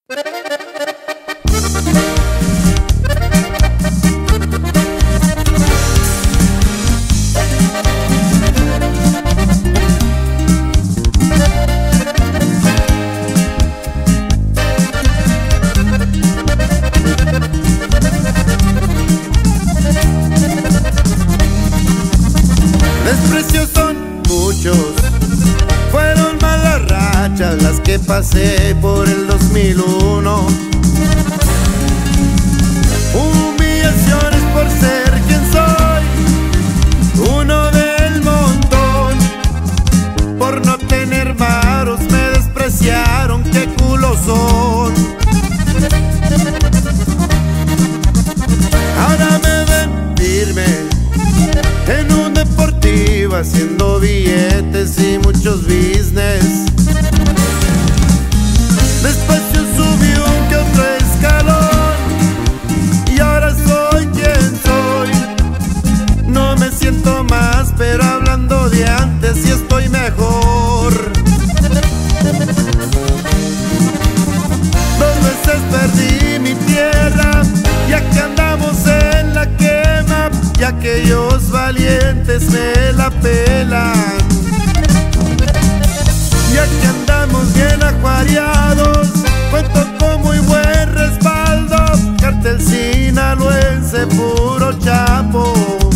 Desprecios son muchos, fueron malas rachas las que pasé por el 2001. Humillaciones por ser quien soy, uno del montón. Por no tener varos me despreciaron, qué culos son. Ahora me ven firme en un deportivo, haciendo billetes y muchos business. Despacio subí un que otro escalón y ahora soy quien soy. No me siento más, pero hablando de antes sí estoy mejor. 2 veces perdí mi tierra, ya que andamos en la quema, y aquellos valientes me la pelan. Ya que andamos bien acuariados, cuento con muy buen respaldo, cartel sinaloense, puro chapo.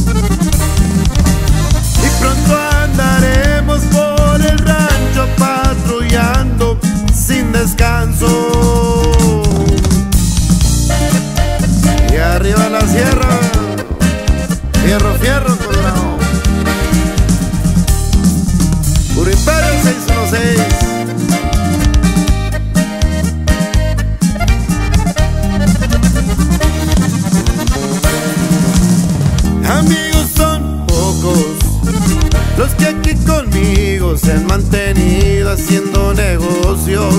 Y pronto andaremos por el rancho patrullando sin descanso. Y arriba la sierra, fierro, fierro, Colorado. Puro Imperio 616. Amigos son pocos los que aquí conmigo se han mantenido haciendo negocios.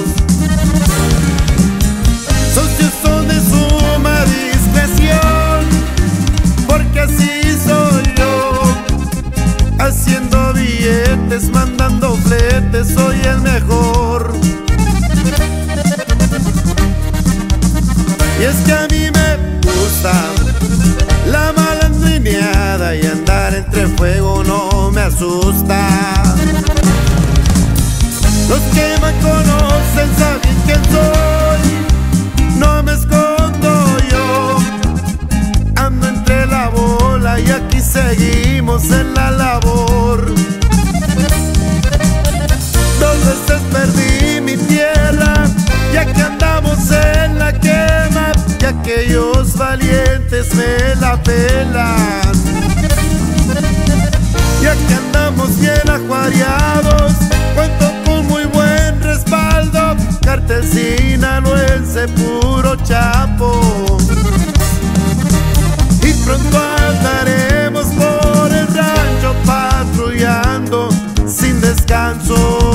Socios son de suma discreción, porque así soy yo, haciendo billetes, mandando fletes, soy el mejor. Y es que a mí me gusta la malandrineada, y andar entre fuego no me asusta. Los que me conocen saben quién soy, no me escondo yo. Ando entre la bola y aquí seguimos en la labor. 2 veces perdí mi tierra, ya que andamos en la quema, y aquellos valientes me la pelan. Ya que andamos bien acuariados, cuento con muy buen respaldo, cartel sinaloense, puro chapo. Y pronto andaremos por el rancho patrullando sin descanso.